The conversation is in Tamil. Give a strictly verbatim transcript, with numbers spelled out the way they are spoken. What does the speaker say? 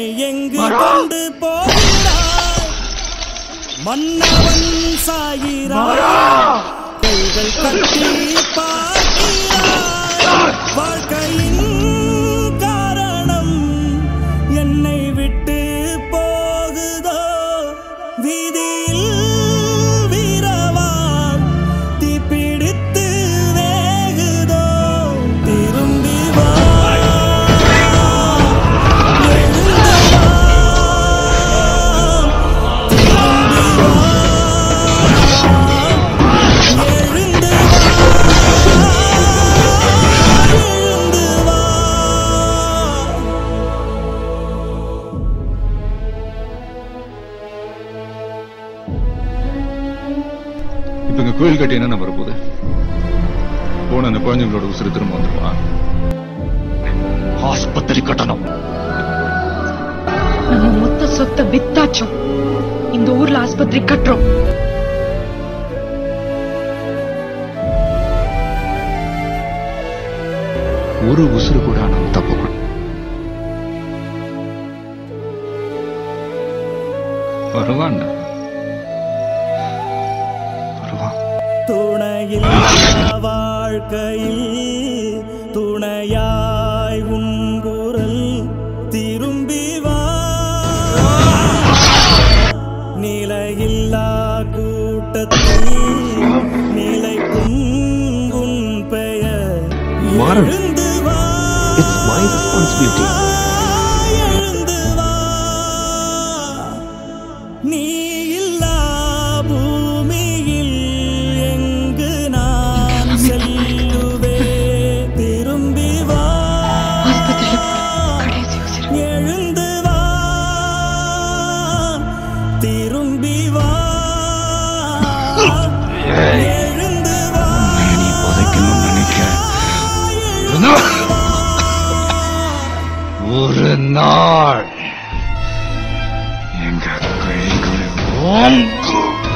எங்கு கொண்டு போகிறாய் மன்னவன் சாகிறாய் கைகள் கட்டி பார்க்கிறாய் வாழ்க்கையின் காரணம் என்னை விட்டு போகுதோ வீதியில் வீரவான் தீப்பிடித்து வேகுதோ திரும்பி வா இப்ப இங்க கோயில் கட்டி என்ன வரப்போகுது போன அந்த குழந்தைங்களோட உசுறு திரும்ப வந்துருவா ஆஸ்பத்திரி கட்டணம் நம்ம மொத்த சொத்தை வித்தாச்சோம் இந்த ஊர்ல ஆஸ்பத்திரி கட்டுறோம் ஒரு உசுறு கூட நம்ம தப்பு வருவான் துணையில் வாழ்க்கையில் துணையாய் உன் குரல் திரும்பி வா நிலையில்லா கூட்டத்தில் நிலைக்கும் உன் பெயர் எழுந்து வா எழுந்து வா நீ இல்லா பூமியில் எங்கு நான் செல்லுவே திரும்பி வா எழுந்து வா திரும்பி வா எழுந்து வா நீ புதைக்கணும்னு நினைக்க ஒரு நாள் எங்க கைகளை ஓங்கும்